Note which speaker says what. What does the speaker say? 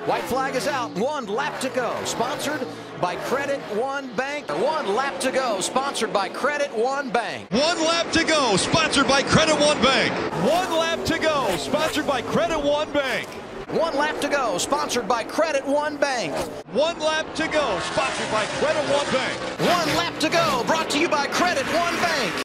Speaker 1: White flag is out. 1 lap to go. Sponsored by Credit One Bank. 1 lap to go. Sponsored by Credit One Bank.
Speaker 2: 1 lap to go. Sponsored by Credit One Bank.
Speaker 3: 1 lap to go. Sponsored by Credit One Bank.
Speaker 1: 1 lap to go. Sponsored by Credit One Bank.
Speaker 3: 1 lap to go. Sponsored by Credit One Bank.
Speaker 1: 1 lap to go. Brought to you by Credit One Bank.